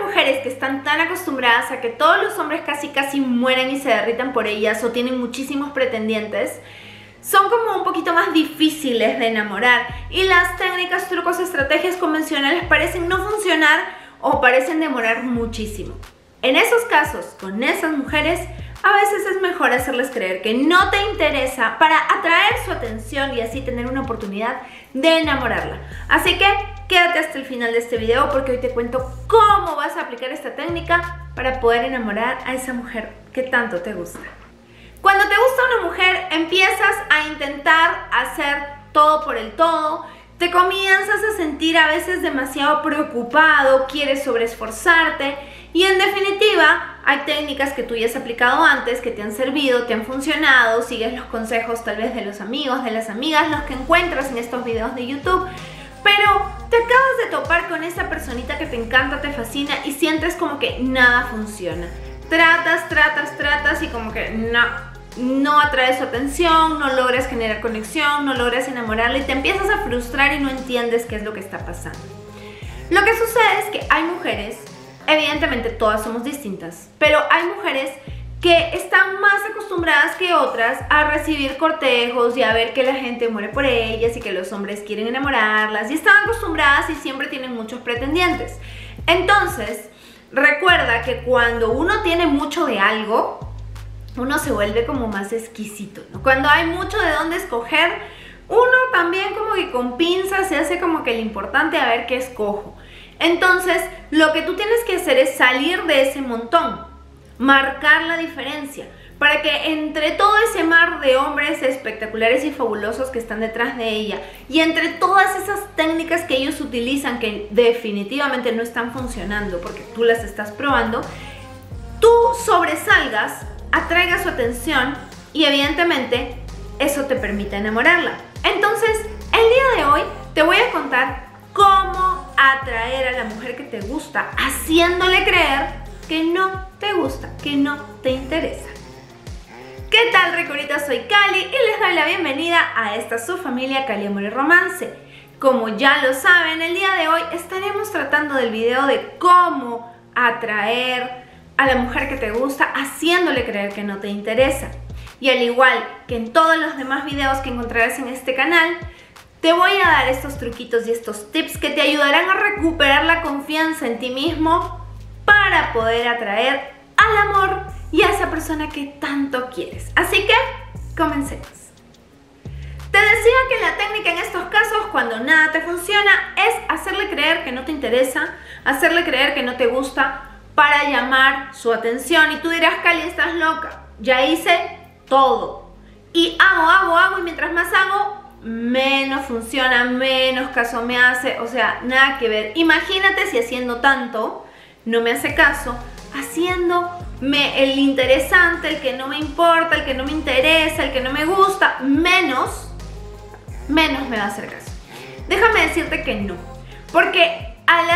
mujeres que están tan acostumbradas a que todos los hombres casi mueren y se derritan por ellas o tienen muchísimos pretendientes, son como un poquito más difíciles de enamorar y las técnicas, trucos, estrategias convencionales parecen no funcionar o parecen demorar muchísimo. En esos casos, con esas mujeres, a veces es mejor hacerles creer que no te interesa para atraer su atención y así tener una oportunidad de enamorarla. Así que quédate hasta el final de este video porque hoy te cuento cómo vas a aplicar esta técnica para poder enamorar a esa mujer que tanto te gusta. Cuando te gusta una mujer, empiezas a intentar hacer todo por el todo, te comienzas a sentir a veces demasiado preocupado, quieres sobreesforzarte y en definitiva hay técnicas que tú ya has aplicado antes, que te han servido, te han funcionado, sigues los consejos tal vez de los amigos, de las amigas, los que encuentras en estos videos de YouTube, pero te acabas de topar con esa personita que te encanta, te fascina y sientes como que nada funciona. Tratas y como que no atraes su atención, no logras generar conexión, no logras enamorarla y te empiezas a frustrar y no entiendes qué es lo que está pasando. Lo que sucede es que hay mujeres, evidentemente todas somos distintas, pero hay mujeres que están más acostumbradas que otras a recibir cortejos y a ver que la gente muere por ellas y que los hombres quieren enamorarlas y están acostumbradas y siempre tienen muchos pretendientes. Entonces, recuerda que cuando uno tiene mucho de algo, uno se vuelve como más exquisito, ¿no? Cuando hay mucho de dónde escoger, uno también como que con pinzas se hace como que lo importante a ver qué escojo. Entonces, lo que tú tienes que hacer es salir de ese montón, marcar la diferencia, para que entre todo ese mar de hombres espectaculares y fabulosos que están detrás de ella y entre todas esas técnicas que ellos utilizan que definitivamente no están funcionando porque tú las estás probando, tú sobresalgas, atraigas su atención y evidentemente eso te permite enamorarla. Entonces, el día de hoy te voy a contar cómo atraer a la mujer que te gusta haciéndole creer que no te gusta, que no te interesa. ¿Qué tal, ricuritas? Soy Cali y les doy la bienvenida a esta su familia Cali Amor y Romance. Como ya lo saben, el día de hoy estaremos tratando del video de cómo atraer a la mujer que te gusta haciéndole creer que no te interesa. Y al igual que en todos los demás videos que encontrarás en este canal, te voy a dar estos truquitos y estos tips que te ayudarán a recuperar la confianza en ti mismo para poder atraer al amor y a esa persona que tanto quieres. Así que, comencemos. Te decía que la técnica en estos casos, cuando nada te funciona, es hacerle creer que no te interesa, hacerle creer que no te gusta, para llamar su atención. Y tú dirás, Cali, estás loca, ya hice todo y hago y mientras más hago, menos funciona, menos caso me hace, o sea, nada que ver. Imagínate si haciendo tanto no me hace caso, haciéndome el interesante, el que no me importa, el que no me interesa, el que no me gusta, menos me va a hacer caso. Déjame decirte que no, porque al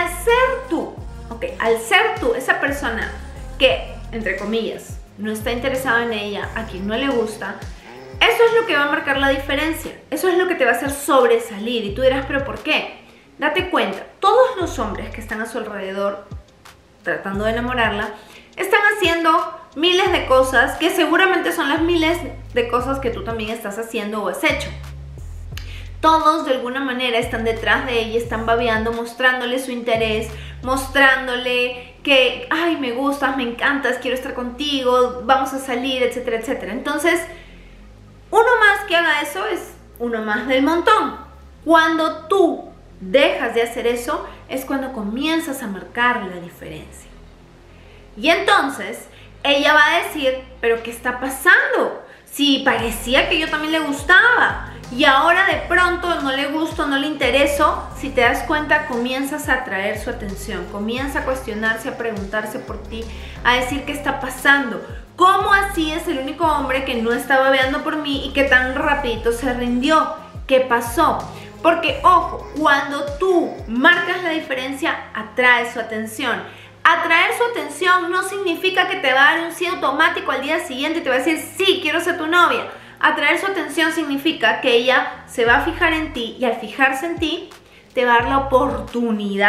ser tú esa persona que, entre comillas, no está interesada en ella, a quien no le gusta, eso es lo que va a marcar la diferencia, eso es lo que te va a hacer sobresalir. Y tú dirás, ¿pero por qué? Date cuenta, todos los hombres que están a su alrededor tratando de enamorarla, están haciendo miles de cosas que seguramente son las miles de cosas que tú también estás haciendo o has hecho. Todos de alguna manera están detrás de ella, están babeando, mostrándole su interés, mostrándole que, ay, me gustas, me encantas, quiero estar contigo, vamos a salir, etcétera, etcétera. Entonces, uno más que haga eso es uno más del montón. Cuando tú dejas de hacer eso, es cuando comienzas a marcar la diferencia. Y entonces, ella va a decir, ¿pero qué está pasando? Si parecía que yo también le gustaba. Y ahora de pronto no le gusto, no le intereso. Si te das cuenta, comienzas a atraer su atención, comienza a cuestionarse, a preguntarse por ti, a decir qué está pasando. ¿Cómo así es el único hombre que no está babeando por mí y que tan rapidito se rindió? ¿Qué pasó? Porque, ojo, cuando tú marcas la diferencia, atraes su atención. Atraer su atención no significa que te va a dar un sí automático al día siguiente y te va a decir, sí, quiero ser tu novia. Atraer su atención significa que ella se va a fijar en ti y al fijarse en ti te va a dar la oportunidad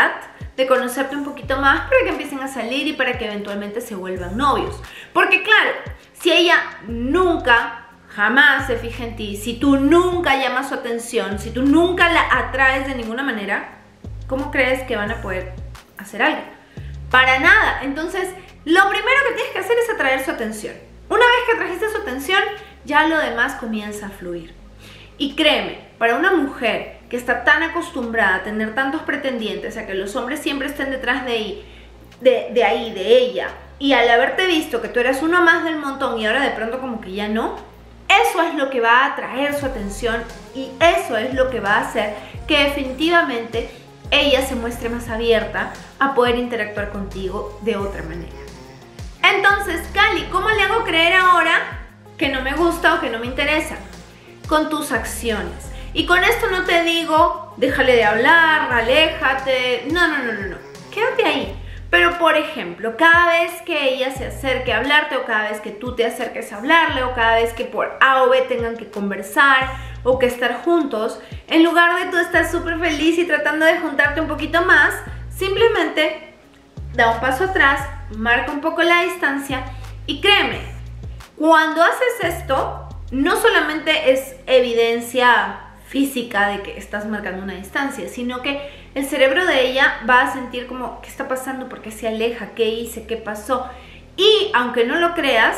de conocerte un poquito más para que empiecen a salir y para que eventualmente se vuelvan novios. Porque claro, si ella nunca, jamás se fija en ti, si tú nunca llamas su atención, si tú nunca la atraes de ninguna manera, ¿cómo crees que van a poder hacer algo? Para nada. Entonces, lo primero que tienes que hacer es atraer su atención. Una vez que atrajiste su atención, ya lo demás comienza a fluir. Y créeme, para una mujer que está tan acostumbrada a tener tantos pretendientes, a que los hombres siempre estén detrás de ella, y al haberte visto que tú eras uno más del montón y ahora de pronto como que ya no, eso es lo que va a atraer su atención y eso es lo que va a hacer que definitivamente ella se muestre más abierta a poder interactuar contigo de otra manera. Entonces, Cali, ¿cómo le hago creer ahora que no me gusta o que no me interesa? Con tus acciones. Y con esto no te digo, déjale de hablar, aléjate, no. Quédate ahí. Pero, por ejemplo, cada vez que ella se acerque a hablarte o cada vez que tú te acerques a hablarle o cada vez que por A o B tengan que conversar o que estar juntos, en lugar de tú estar súper feliz y tratando de juntarte un poquito más, simplemente da un paso atrás, marca un poco la distancia y créeme, cuando haces esto, no solamente es evidencia física de que estás marcando una distancia, sino que el cerebro de ella va a sentir como, ¿qué está pasando? ¿Por qué se aleja? ¿Qué hice? ¿Qué pasó? Y aunque no lo creas,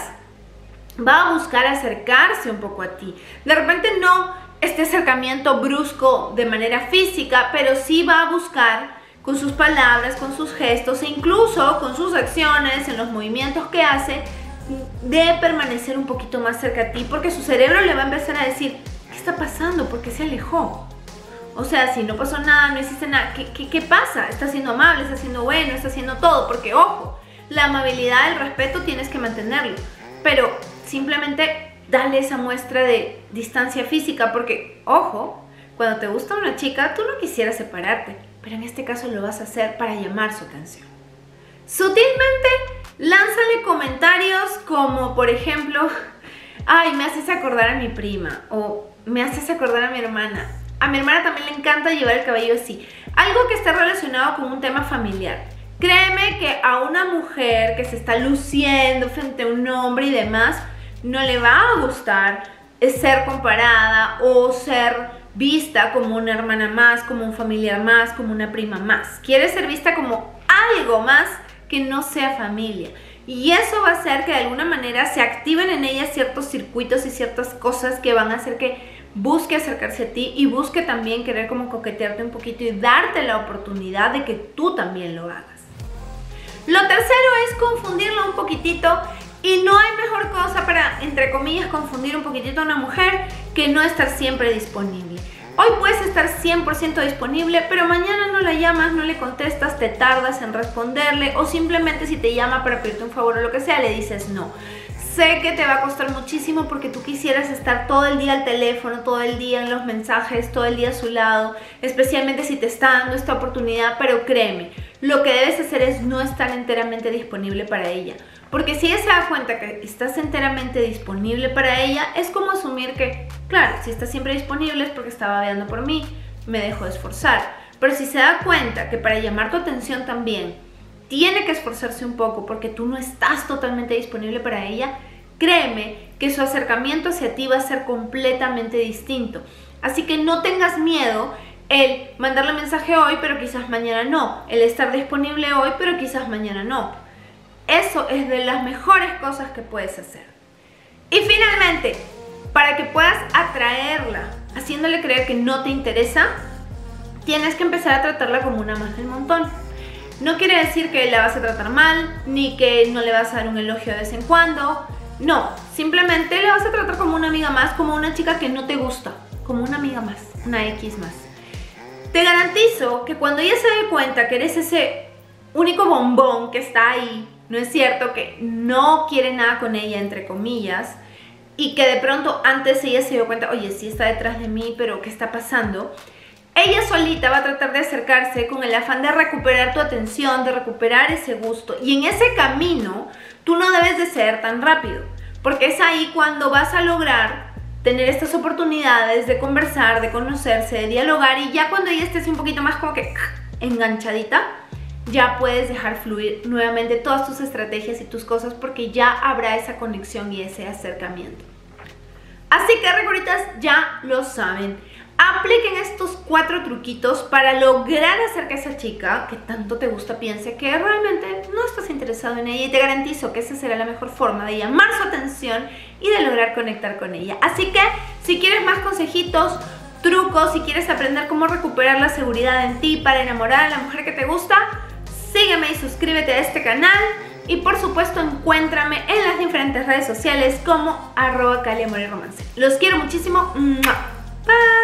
va a buscar acercarse un poco a ti. De repente no este acercamiento brusco de manera física, pero sí va a buscar con sus palabras, con sus gestos e incluso con sus acciones, en los movimientos que hace, de permanecer un poquito más cerca a ti, porque su cerebro le va a empezar a decir, ¿qué está pasando? ¿Por qué se alejó? O sea, si no pasó nada, no hiciste nada, ¿qué pasa? ¿Está siendo amable? ¿Está siendo bueno? ¿Está haciendo todo? Porque, ojo, la amabilidad, el respeto tienes que mantenerlo, pero simplemente dale esa muestra de distancia física, porque, ojo, cuando te gusta una chica, tú no quisieras separarte, pero en este caso lo vas a hacer para llamar su atención. Sutilmente, lánzale comentarios como, por ejemplo, ay, me haces acordar a mi prima, o me haces acordar a mi hermana. A mi hermana también le encanta llevar el cabello así. Algo que esté relacionado con un tema familiar. Créeme que a una mujer que se está luciendo frente a un hombre y demás, no le va a gustar ser comparada o ser vista como una hermana más, como un familiar más, como una prima más. Quiere ser vista como algo más que no sea familia. Y eso va a hacer que de alguna manera se activen en ella ciertos circuitos y ciertas cosas que van a hacer que busque acercarse a ti y busque también querer como coquetearte un poquito y darte la oportunidad de que tú también lo hagas. Lo tercero es confundirlo un poquitito y no hay mejor cosa para, entre comillas, confundir un poquitito a una mujer que no estar siempre disponible. Hoy puedes estar 100% disponible, pero mañana no la llamas, no le contestas, te tardas en responderle o simplemente si te llama para pedirte un favor o lo que sea, le dices no. Sé que te va a costar muchísimo porque tú quisieras estar todo el día al teléfono, todo el día en los mensajes, todo el día a su lado, especialmente si te está dando esta oportunidad, pero créeme, lo que debes hacer es no estar enteramente disponible para ella. Porque si ella se da cuenta que estás enteramente disponible para ella, es como asumir que, claro, si está siempre disponible es porque está babeando por mí, me dejo de esforzar. Pero si se da cuenta que para llamar tu atención también tiene que esforzarse un poco porque tú no estás totalmente disponible para ella, créeme que su acercamiento hacia ti va a ser completamente distinto. Así que no tengas miedo el mandarle mensaje hoy, pero quizás mañana no. El estar disponible hoy, pero quizás mañana no. Eso es de las mejores cosas que puedes hacer. Y finalmente, para que puedas atraerla, haciéndole creer que no te interesa, tienes que empezar a tratarla como una más del montón. No quiere decir que la vas a tratar mal, ni que no le vas a dar un elogio de vez en cuando. No, simplemente la vas a tratar como una amiga más, como una chica que no te gusta, como una amiga más, una X más. Te garantizo que cuando ella se dé cuenta que eres ese único bombón que está ahí, no es cierto, que no quiere nada con ella, entre comillas, y que de pronto antes ella se dio cuenta, oye, sí está detrás de mí, pero ¿qué está pasando? Ella solita va a tratar de acercarse con el afán de recuperar tu atención, de recuperar ese gusto. Y en ese camino, tú no debes de ser tan rápido, porque es ahí cuando vas a lograr tener estas oportunidades de conversar, de conocerse, de dialogar, y ya cuando ella estés un poquito más como que enganchadita, ya puedes dejar fluir nuevamente todas tus estrategias y tus cosas porque ya habrá esa conexión y ese acercamiento. Así que, recoritas, ya lo saben. Apliquen estos 4 truquitos para lograr hacer que esa chica que tanto te gusta piense que realmente no estás interesado en ella, y te garantizo que esa será la mejor forma de llamar su atención y de lograr conectar con ella. Así que si quieres más consejitos, trucos, si quieres aprender cómo recuperar la seguridad en ti para enamorar a la mujer que te gusta, sígueme y suscríbete a este canal. Y por supuesto encuéntrame en las diferentes redes sociales como @KaliAmorYRomance. Los quiero muchísimo. Bye.